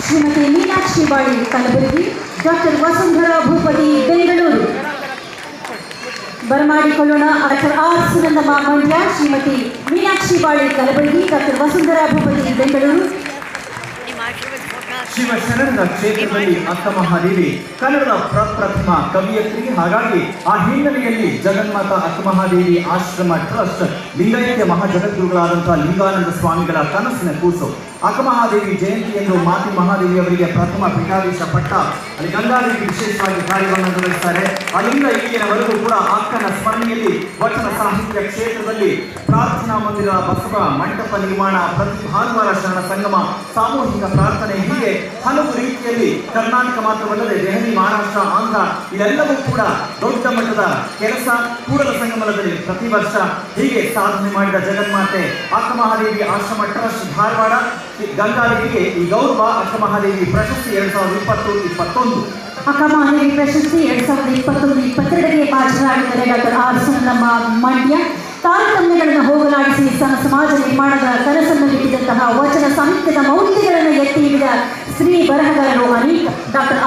Shrimati Meenakshi Bali Kalaburagi, doctor Vasundhara Bhupathi Bengaluru. ಬರಮಾಡಿಕೊಳ್ಳೋಣ doctor R Sunandamma Mandya, Shrimati Meenakshi Bali Kalaburagi, doctor Vasundhara Bhupathi Bengaluru. ಶಿವಶರಣರ ಕ್ಷೇತ್ರದಲ್ಲಿ ಅಕ್ಕ ಮಹಾದೇವಿ ಕನ್ನಡದ ಪ್ರಪ್ರಥಮ ಕವಿಯತ್ರಿ. ಹಾಗಾಗಿ ಆ ಹಿನ್ನೆಲೆಯಲ್ಲಿ ಜಗನ್ಮಾತ ಅಕ್ಕ ಮಹಾದೇವಿ ಆಶ್ರಮ ಟ್ರಸ್ಟ್ ಲಿಂಗೈಕ್ಯ ಮಹಾಜಗದ್ಗುರುಗಳಾದಂತಹ ಲಿಂಗಾನಂದ ಸ್ವಾಮಿಗಳ ಕನಸಿನ ಕೂಸು. ಅಕ್ಕ ಮಹಾದೇವಿ ಜಯಂತಿಯನ್ನು ಮಾತಿ ಮಹಾದೇವಿ ಅವರಿಗೆ ಪ್ರಥಮ ಪೀಠಾಧೀಶ ಪಟ್ಟ. ಅಲ್ಲಿ ಗಂಗಾದೇವಿ ವಿಶೇಷವಾಗಿ ಕಾರ್ಯವನ್ನು ನಿರ್ವಹಿಸುತ್ತಾರೆ. ಅಲ್ಲಿಂದ ಈಗಿನವರೆಗೂ ಕೂಡ ಅಕ್ಕನ ಸ್ಮರಣೆಯಲ್ಲಿ ವಚನ ಸಾಹಿತ್ಯ ಕ್ಷೇತ್ರದಲ್ಲಿ ಪ್ರಾರ್ಥನಾ ಮಂದಿರ, ಬಸವ ಮಂಟಪ ನಿರ್ಮಾಣ, ಪ್ರತಿ ಭಾನುವಾರ ಶರಣ ಸಂಗಮ, ಸಾಮೂಹಿಕ ಪ್ರಾರ್ಥನೆ, ಹೀಗೆ ಹಲವು ರೀತಿಯಲ್ಲಿ ಕರ್ನಾಟಕ ಮಾತ್ರವಲ್ಲದೆ ದೆಹಲಿ, ಮಹಾರಾಷ್ಟ್ರ, ಆಂಧ್ರ ಇದೆಲ್ಲವೂ ಕೂಡ ದೊಡ್ಡ ಮಟ್ಟದ ಕೆಲಸ. ಕೂಡಲ ಸಂಗಮದಲ್ಲಿ ಪ್ರತಿ ವರ್ಷ ಹೀಗೆ ಸಾಧನೆ ಮಾಡಿದ ಜಗನ್ಮಾತೆ ಅಕ್ಕ ಮಹಾದೇವಿ ಆಶ್ರಮ ಟ್ರಸ್ಟ್ ಧಾರವಾಡ ಗಂಗಾದೇವಿಗೆ ಈ ಗೌರವ ಅಕ್ಕ ಮಹಾದೇವಿ ಪ್ರಶಸ್ತಿ 2020-21 ಅಕ್ಕ ಮಹಾದೇವಿ ಪ್ರಶಸ್ತಿ 2021-22ಗೆ ಭಾಜನರಾಗಿದ್ದಾರೆ ಡಾಕ್ಟರ್ ಆರ್ ಸುನಂದಮ್ಮ ಮಂಡ್ಯ. ತಾರತಮ್ಯಗಳನ್ನು ಹೋಗಲಾಡಿಸಿ ಸಮಾಜ ನಿರ್ಮಾಣದ ಕನಸನ್ನು ಬಿಟ್ಟಿದಂತಹ ವಚನ ಸಾಹಿತ್ಯದ ಮೌಲ್ಯಗಳನ್ನು ಎತ್ತಿ ಹಿಡಿದ ಸ್ತ್ರೀ ಬರಹಗಾರರು ಅನೇಕ. ಡಾಕ್ಟರ್